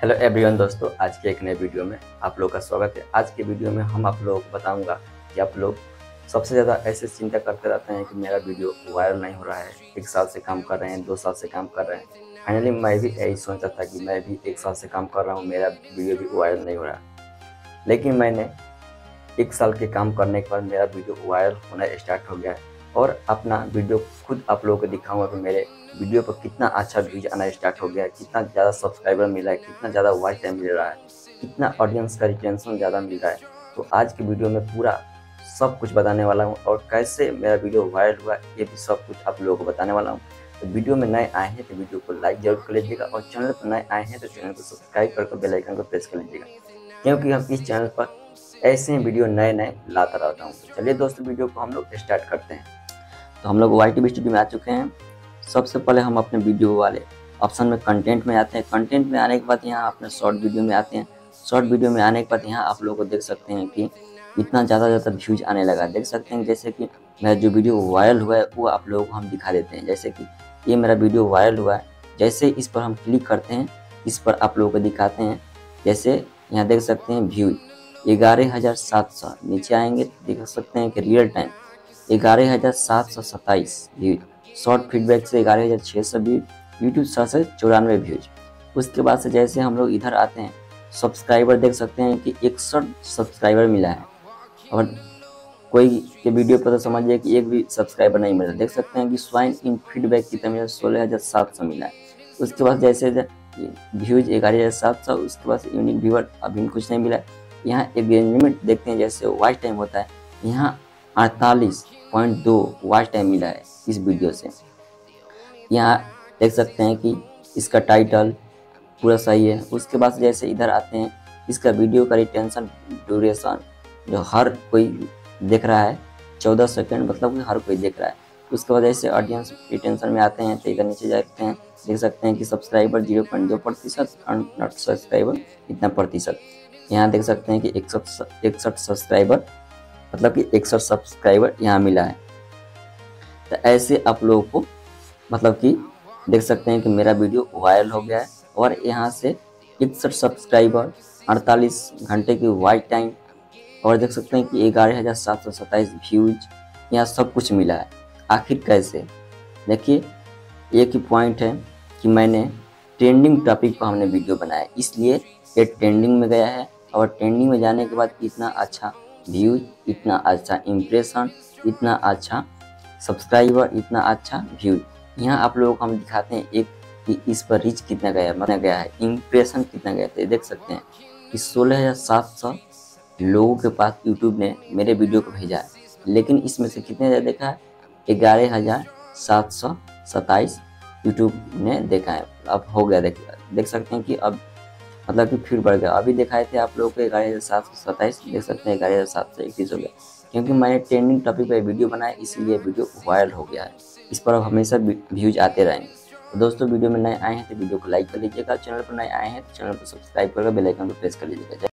Hello everyone दोस्तों, आज के एक नए वीडियो में आप लोगों का स्वागत है। आज के वीडियो में हम आप लोगों को बताऊंगा कि आप लोग सबसे ज़्यादा ऐसे चिंता करते रहते हैं कि मेरा वीडियो वायरल नहीं हो रहा है। 1 साल से काम कर रहे हैं, 2 साल से काम कर रहे हैं। फाइनली मैं भी यही सोचा था कि मैं भी 1 साल से काम कर रहा हूँ, मेरा वीडियो भी वायरल नहीं हो रहा। लेकिन मैंने 1 साल के काम करने के बाद मेरा वीडियो वायरल होना स्टार्ट हो गया है और अपना वीडियो खुद आप लोगों को दिखाऊंगा कि मेरे वीडियो पर कितना अच्छा व्यूज आना स्टार्ट हो गया है, कितना ज़्यादा सब्सक्राइबर मिला है, कितना ज़्यादा वॉच टाइम मिल रहा है, कितना ऑडियंस का रिटेंशन ज़्यादा मिल रहा है। तो आज की वीडियो में पूरा सब कुछ बताने वाला हूँ और कैसे मेरा वीडियो वायरल हुआ ये भी सब कुछ आप लोगों को बताने वाला हूँ। तो वीडियो में नए आए हैं तो वीडियो को लाइक जरूर कर लीजिएगा और चैनल पर नए आए हैं तो चैनल को सब्सक्राइब करके बेल आइकन को प्रेस कर लीजिएगा, क्योंकि हम इस चैनल पर ऐसे ही वीडियो नए नए लाता रहता हूँ। तो चलिए दोस्तों, वीडियो को हम लोग स्टार्ट करते हैं। तो हम लोग YTV स्टूडियो में आ चुके हैं। सबसे पहले हम अपने वीडियो वाले ऑप्शन में कंटेंट में आते हैं। कंटेंट में आने के बाद यहाँ अपने शॉर्ट वीडियो में आते हैं। शॉर्ट वीडियो में आने के बाद यहाँ आप लोगों को देख सकते हैं कि इतना ज़्यादा व्यूज आने लगा। देख सकते हैं जैसे कि मेरा जो वीडियो वायरल हुआ है वो आप लोगों को हम दिखा देते हैं। जैसे कि ये मेरा वीडियो वायरल हुआ है, जैसे इस पर हम क्लिक करते हैं इस पर आप लोगों को दिखाते हैं। जैसे यहाँ देख सकते हैं व्यूज 11,700, नीचे आएंगे देख सकते हैं कि real time 11,727 views, short feedback से 11,600 व्यूज, यूट्यूब सर्च से 94 व्यूज। उसके बाद से जैसे हम लोग इधर आते हैं, सब्सक्राइबर देख सकते हैं कि 61 सब्सक्राइबर मिला है और कोई के वीडियो पर तो समझिए कि एक भी सब्सक्राइबर नहीं मिला। देख सकते हैं कि स्वाइन इन फीडबैक कितना मिला, 16,700 मिला है। उसके बाद जैसे व्यूज 11,700, उसके बाद यूनिक व्यूअर अभी कुछ नहीं मिला है। यहाँ एंगेजमेंट देखते हैं, जैसे वॉच टाइम होता है, यहाँ 48.2 वॉच टाइम मिला है इस वीडियो से। यहाँ देख सकते हैं कि इसका टाइटल पूरा सही है। उसके बाद जैसे इधर आते हैं, इसका वीडियो का रिटेंशन ड्यूरेशन जो हर कोई देख रहा है 14 सेकंड, मतलब कि हर कोई देख रहा है। उसके बाद जैसे ऑडियंस रिटेंशन में आते हैं तो इधर नीचे जाते हैं, देख सकते हैं कि सब्सक्राइबर 0.2% और नॉट सब्सक्राइबर इतना प्रतिशत। यहाँ देख सकते हैं कि 61 सब्सक्राइबर, मतलब कि 61 सब्सक्राइबर यहाँ मिला है। तो ऐसे आप लोगों को मतलब कि देख सकते हैं कि मेरा वीडियो वायरल हो गया है और यहाँ से 61 सब्सक्राइबर, 48 घंटे की वॉच टाइम और देख सकते हैं कि 11,727 व्यूज, यहाँ सब कुछ मिला है। आखिर कैसे? देखिए, एक ही पॉइंट है कि मैंने ट्रेंडिंग टॉपिक पर हमने वीडियो बनाया, इसलिए ये ट्रेंडिंग में गया है और ट्रेंडिंग में जाने के बाद इतना अच्छा व्यूज, इतना अच्छा इम्प्रेशन, इतना अच्छा सब्सक्राइबर, इतना अच्छा व्यूज। यहाँ आप लोगों को हम दिखाते हैं एक कि इस पर रीच कितना गया है, इम्प्रेशन कितना गया है। देख सकते हैं कि 16,700 लोगों के पास यूट्यूब ने मेरे वीडियो को भेजा है, लेकिन इसमें से कितने ज़्यादा देखा है? 11,727 यूट्यूब ने देखा है। अब हो गया, देख सकते हैं कि अब मतलब कि फिर बढ़ गया। अभी दिखाए थे आप लोगों को 11,727, देख सकते हैं 11,731 हो गया, क्योंकि मैंने ट्रेंडिंग टॉपिक पर वीडियो बनाया, इसीलिए वीडियो वायरल हो गया है। इस पर अब हमेशा व्यूज आते रहेंगे। तो दोस्तों, वीडियो में नए आए हैं तो वीडियो को लाइक कर लीजिएगा, चैनल पर नए आए हैं तो चैनल को सब्सक्राइब करके बेल आइकन को प्रेस कर लीजिएगा।